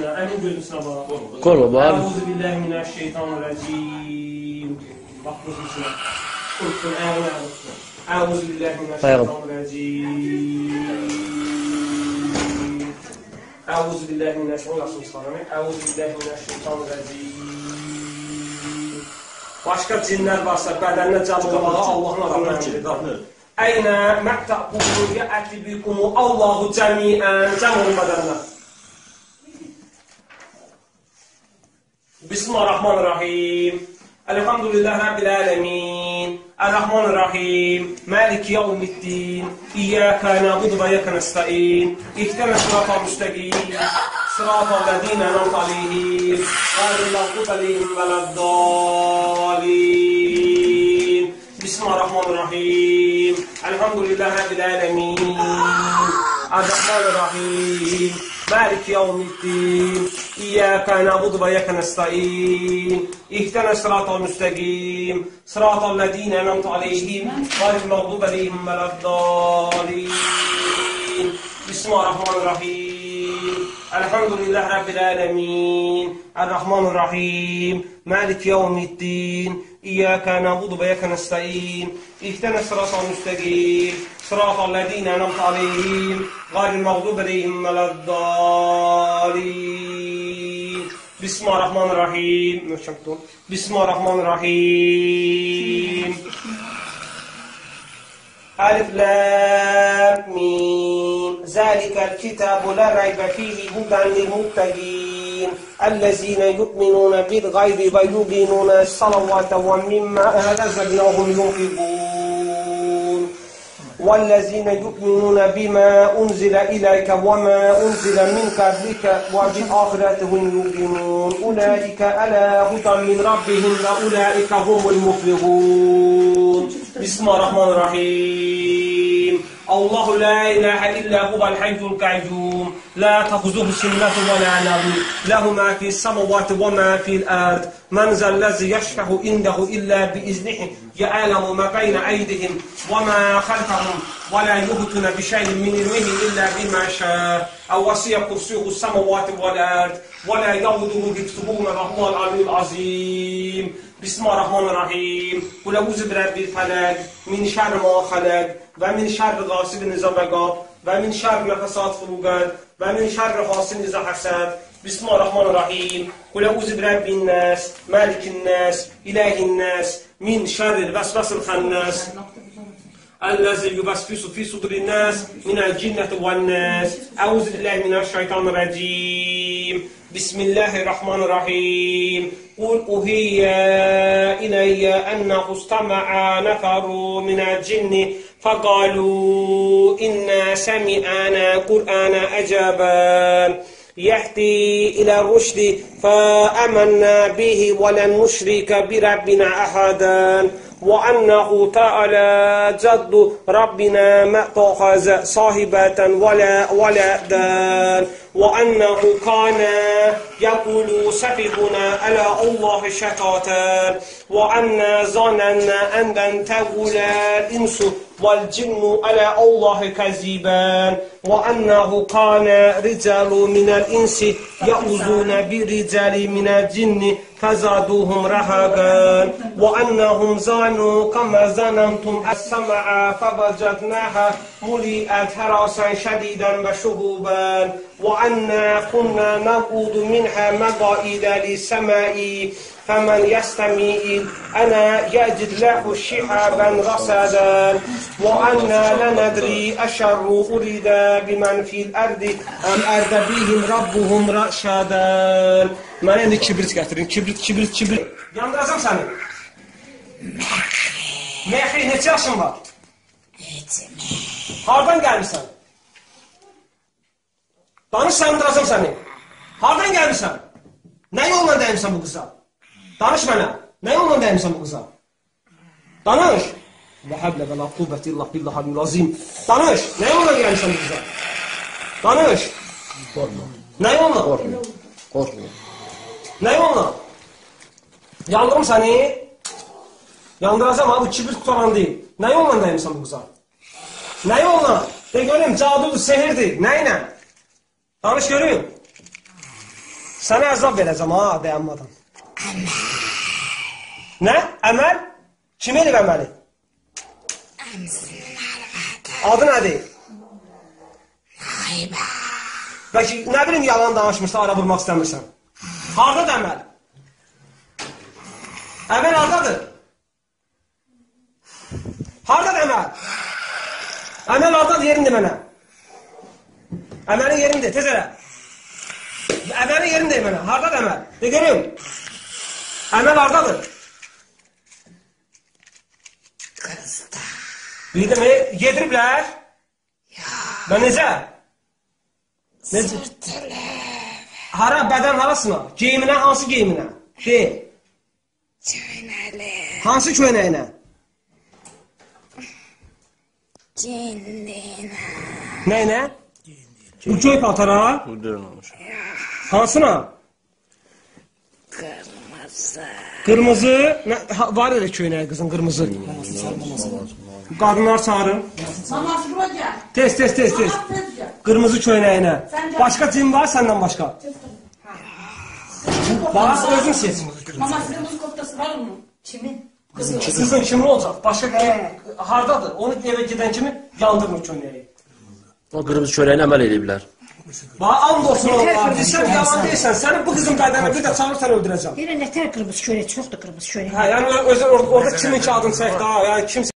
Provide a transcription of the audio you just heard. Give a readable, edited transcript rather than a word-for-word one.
üstünə, əmin gözünə bax. Qolu var. Əuzubillahimineşşeytanirracim. Bax gözün üstünə. Qurtun, ayağını üstünə. Əuzubillahimineşşeytanirracim. Əuzubillahimineşşeytanirracim. Başqa cinlər varsa, bədəninə cəm olmağa Allahın adına gəlir. Əynə məqtəqulu yəəti bikumu Allahu cəmiən. Cəm olun bədəninə. Bismillahirrahmanirrahim. Elhamdülillah Rabbil alemin. Errahmanirrahim. Maliki yevmiddin. İyyâke na'budu ve iyyâke nestaîn. İhdina sıratal müstakîm. Sıratal lezîne en'amte aleyhim. Gayril mağdûbi aleyhim veleddâlîn. Bismillahirrahmanirrahim. Elhamdülillah Rabbil alemin. Errahmanirrahim. Maliki yevmiddin. İyyâke na'budu ve iyyâke nestaîn. İhdina sıratal müstakîm. Sıratal lezîne en'amte aleyhim. Gayril mağdûbi aleyhim veleddâlîn. Bismillahirrahmanirrahim. Elhamdülillah Rabbil alemin. Errahmanirrahim. Maliki yevmiddin. İyyâke na'budu ve iyyâke nestaîn. İhdina sıratal müstakîm. Sıratal lezîne en'amte aleyhim. Gayril mağdûbi aleyhim veleddâlîn. Bismillahirrahmanirrahim. Bismillahirrahmanirrahim. Alif Lam Mim. Zâlikel kitâbu la raybe fîhî hudan lilmuttaqîn. Ellezîne yu'minûne bil gaybi ve yuqînûne s-salavâte ve mimmâ razaqnâhum yunfiqûn. وَالَّذِينَ يُؤْمِنُونَ بِمَا أُنْزِلَ إِلَيْكَ وَمَا أُنْزِلَ مِنْ قَبْلِكَ وَبِالْآخِرَةِ هُمْ يُوقِنُونَ أُولَئِكَ عَلَى هُدًى مِنْ رَبِّهِمْ وَأُولَئِكَ هُمُ الْمُفْلِحُونَ. Bismillahirrahmanirrahim. Allahu la ilahe illa huvel hayyul qayyum. La ta'khuzuhu sinatun ve la nawm. Lehu ma fi's semawati ve ma fi'l ard. Men zellezî yeşfehu indehu illa biiznihi. Ya'lamu ma beyne eydihim ve ma khalfahum ve la yuhituna bi şey'in min ilmihi illa bima şâ'a. Ev vesi'a kursiyuhu's semawati ve'l ard ve la ya'uduhu hifzuhuma ve huvel aliyyul azîm. Bismillahirrahmanirrahim. Kul a'ûzu birabbil felak min şerri ma halak ve min şerri gâsidin izâ vegâb ve min şerri nefesât fil ukad ve min şerri hasidin izâ hasad. Bismillahirrahmanirrahim. Kul a'ûzu birabbin nas, malikin nas, ilahin nas, min şerril vesvesil hannas. Ellezî yuvesvisu fî sudurin nas minel cinneti ven nas. A'ûzu billahi mineşşeytanirracim. Bismillahirrahmanirrahim. Kul uhiyye ileyye ennehu istema'a neferu minel cinni fekalu inna semi'ana Kur'ana acaban yahdi ila rushdi fa'amanna bihi ve len nuşrike bi rabbina ahadan ve ennehu ta'ala caddu rabbina ma'tahaze sahibeten ve la veladan ve ennehu kana yaqulu safihuna ala Allahi şekatan ve enna zanenna enden tegula insu vel cinnu ala Allahi kaziban ve ennehu kana ricalu minel insi ya'uzuna bi ricali minel cinni فزادوهم رهقا وأنهم زانوا كما زننتم السمع فوجدناها مليئت حرسا شديدا وشهوبا وأنا كنا نقود منها مقائد للسماء فمن يستمع أنا يجد له شهابا رصدا وأنا لندري أشر أريد بمن في الأرض أم أرد بهم ربهم رشدا. Mənə indi kibrit gətirin. Kibrit. Yandıracam səni. Məhri, neçə yaşın var? Hardan gəlmişsən? Danış, yandıracam səni. Hardan gəlmişsən? Nə yolla dəymişsən bu qıza? Danış mənə. Nə yolla dəymişsən bu qıza? Danış. La həblə və la quvvət illah billahil azim. Danış. Nə yolla gəlmişsən bu qıza? Danış. Qorxma. Nə yolla? Qorxma. Nə yolla? Yandırım səni. Yandıracam ha, bu kibrit qutaran deyil. Nə yolla dəymişsən bu qıza? Nə yolla? De görüm, cadudur, sehirdir. Nə ilə? Danış görüm. Sənə əzab verəcəm ha, dayanmadan. Nə? Əməl? Kim elib əməli? Adı nədir? Bəlkə, nə bilim, yalan danışmışsa, ara vurmaq istəmirsən. Haradadır əməl? Əməl haradadır? Haradadır əməl? Əməl haradadır, yerini de mənə. Əməlin yerini de, tez elə. Əməlin yerini de mənə, haradadır əməl? De görüm. Əməl haradadır? Qızda. Bildim, yediriblər? Və necə? Sırtılır. Hara, bədən harasına? Geyiminə, hansı geyiminə? Çöynəli. Hansı köynəyinə? Cinliyinə. Nəyinə? Bu göy paltara? Hansına? Qırmızı. Qırmızı. Var elə köynəyi qızın, qırmızı. Qadınlar çağırın. Maması bura gəl. Tez. Tez gəl. Qırmızı köynəyinə. Başqa cin var səndən başqa? Bax, özün seç. Maması kırmızı koftası var onun. Kimin? Qızın kimin olacaq? Başqa hardadır? Onu evə gedən kimi yandırmır köynəyi. O qırmızı çörəyini əməl ediblər. Bax, and olsun Allah. Sən yalan deyirsən. Səni bu qızın qaydana bir də çağırırsan öldürəcəm. Deyirəm, nətər qırmızı çörək, çoxdur qırmızı çörək. Hə, yəni orada kimin ki adını çək daha, yəni kimsə